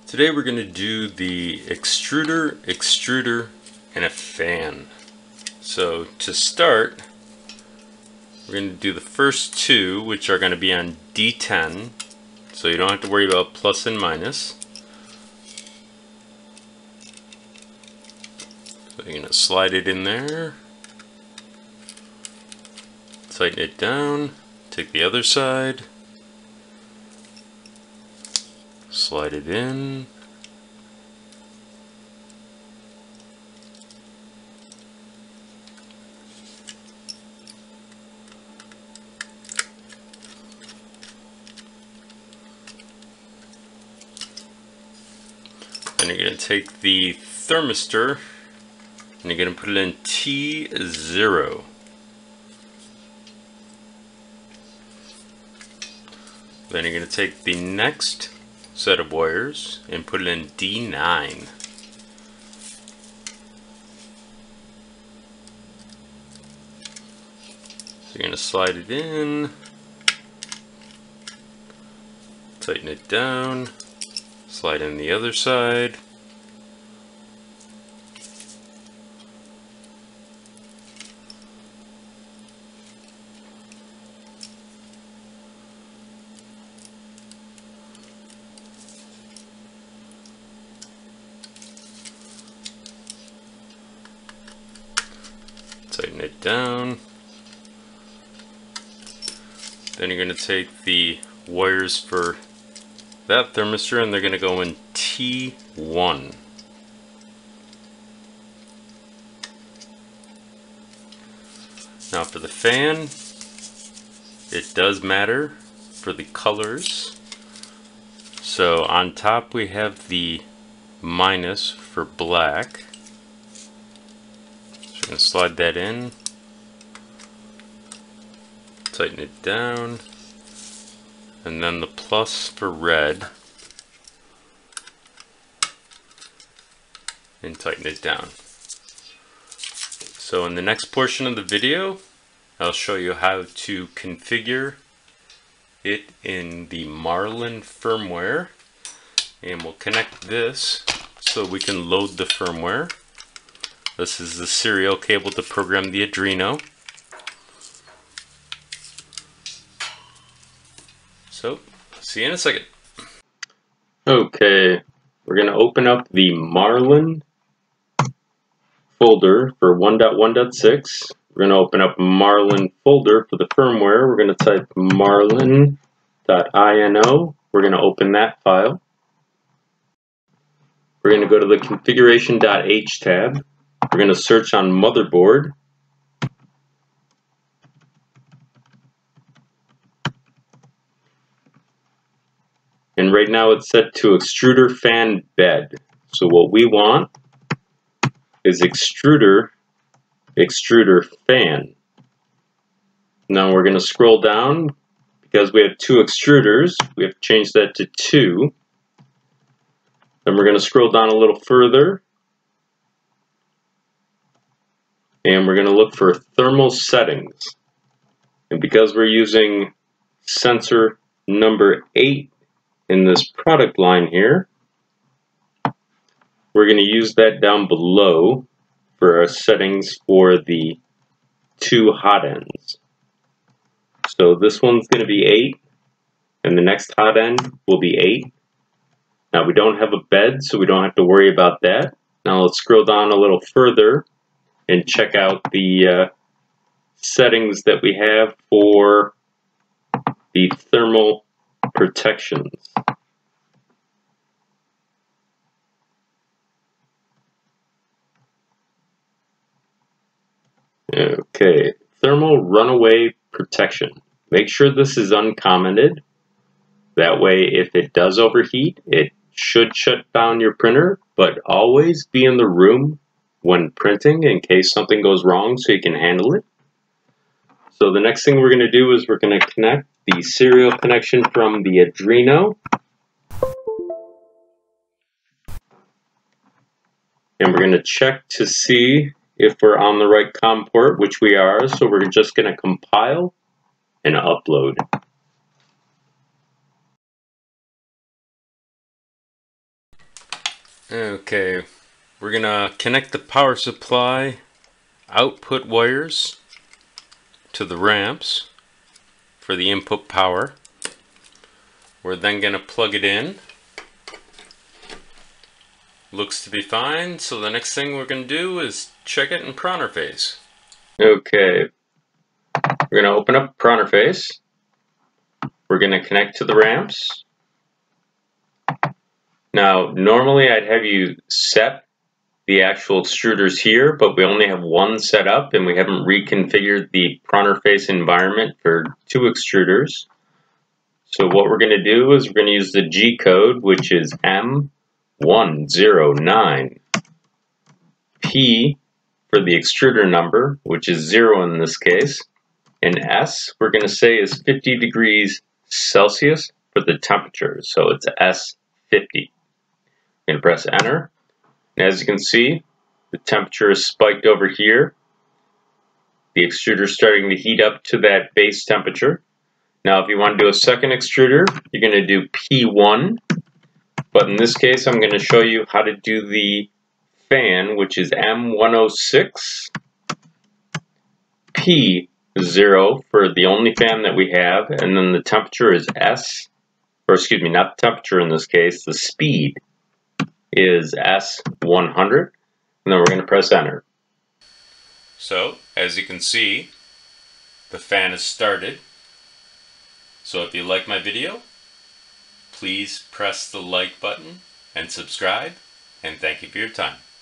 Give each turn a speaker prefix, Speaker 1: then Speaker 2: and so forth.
Speaker 1: Today we're going to do the extruder, and a fan. So to start, we're going to do the first two, which are going to be on D10, so you don't have to worry about plus and minus. So you're going to slide it in there, tighten it down, take the other side, slide it in, then you're going to take the thermistor and you're going to put it in T0. Then you're going to take the next set of wires and put it in D9. So you're going to slide it in, tighten it down, slide in the other side, tighten it down. Then you're going to take the wires for that thermistor and they're going to go in T1. Now for the fan, it does matter for the colors. So on top we have the minus for black. So we're going to slide that in, tighten it down, and then the plus for red, and tighten it down. So in the next portion of the video, I'll show you how to configure it in the Marlin Firmware, and we'll connect this so we can load the firmware. This is the serial cable to program the Arduino. So, see you in a second. Okay, we're going to open up the Marlin folder for 1.1.6. We're going to open up Marlin folder for the firmware. We're going to type marlin.ino. We're going to open that file. We're going to go to the configuration.h tab. We're going to search on motherboard. And right now it's set to Extruder Fan bed. So what we want is Extruder Fan. Now we're going to scroll down. Because we have two extruders, we have to change that to 2. Then we're going to scroll down a little further. And we're going to look for thermal settings. And because we're using sensor number 8 in this product line here, we're going to use that down below for our settings for the 2 hot ends. So this one's going to be 8, and the next hot end will be 8. Now we don't have a bed, so we don't have to worry about that. Now let's scroll down a little further and check out the settings that we have for the thermal protections. Okay, thermal runaway protection. Make sure this is uncommented. That way, if it does overheat, it should shut down your printer, but always be in the room when printing in case something goes wrong so you can handle it. So the next thing we're going to do is we're going to connect the serial connection from the Arduino. And we're going to check to see if we're on the right COM port, which we are. So we're just going to compile and upload.
Speaker 2: Okay, we're gonna connect the power supply output wires to the ramps for the input power. We're then gonna plug it in. Looks to be fine, so the next thing we're gonna do is check it in Pronterface.
Speaker 1: Okay, we're going to open up Pronterface. We're going to connect to the ramps. Now, normally I'd have you set the actual extruders here, but we only have one set up and we haven't reconfigured the Pronterface environment for 2 extruders. So what we're going to do is we're going to use the G code, which is M109. P for the extruder number, which is 0 in this case. And S, we're going to say, is 50 degrees Celsius for the temperature. So it's S50. I'm going to press enter. And as you can see, the temperature is spiked over here. The extruder is starting to heat up to that base temperature. Now, if you want to do a second extruder, you're going to do P1. But in this case, I'm going to show you how to do the fan, which is M106. P0 for the only fan that we have, and then the temperature is S, or excuse me, not the temperature in this case, the speed is S100, and then we're going to press enter.
Speaker 2: So, as you can see, the fan is started. So if you like my video, please press the like button and subscribe, and thank you for your time.